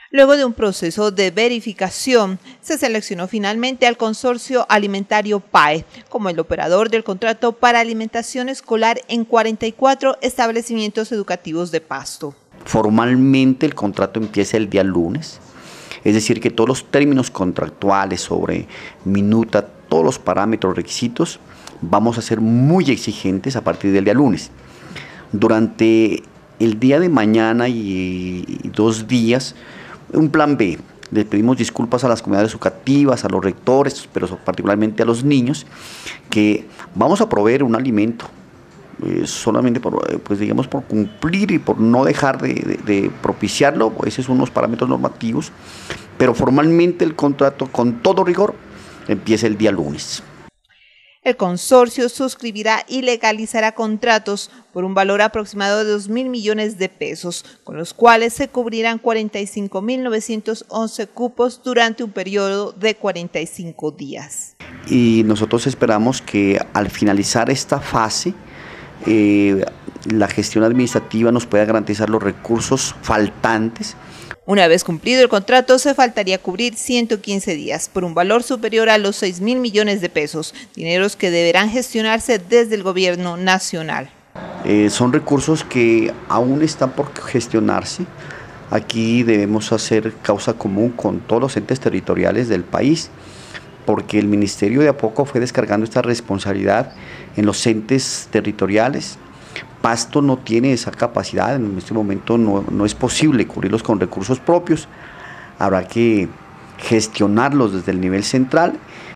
Luego de un proceso de verificación, se seleccionó finalmente al Consorcio Alimentario PAE como el operador del contrato para alimentación escolar en 44 establecimientos educativos de Pasto. Formalmente el contrato empieza el día lunes, es decir que todos los términos contractuales sobre minuta, todos los parámetros, requisitos, vamos a ser muy exigentes a partir del día lunes. Durante el día de mañana y 2 días, un plan B. Les pedimos disculpas a las comunidades educativas, a los rectores, pero particularmente a los niños, que vamos a proveer un alimento solamente por, por cumplir y por no dejar de propiciarlo. Esos son unos parámetros normativos, pero formalmente el contrato, con todo rigor, empieza el día lunes. El consorcio suscribirá y legalizará contratos por un valor aproximado de 2.000 millones de pesos, con los cuales se cubrirán 45.911 cupos durante un periodo de 45 días. Y nosotros esperamos que al finalizar esta fase, la gestión administrativa nos pueda garantizar los recursos faltantes. Una vez cumplido el contrato, se faltaría cubrir 115 días por un valor superior a los 6.000 millones de pesos, dineros que deberán gestionarse desde el gobierno nacional. Son recursos que aún están por gestionarse. Aquí debemos hacer causa común con todos los entes territoriales del país, porque el ministerio de a poco fue descargando esta responsabilidad en los entes territoriales. Pasto no tiene esa capacidad, en este momento no es posible cubrirlos con recursos propios, habrá que gestionarlos desde el nivel central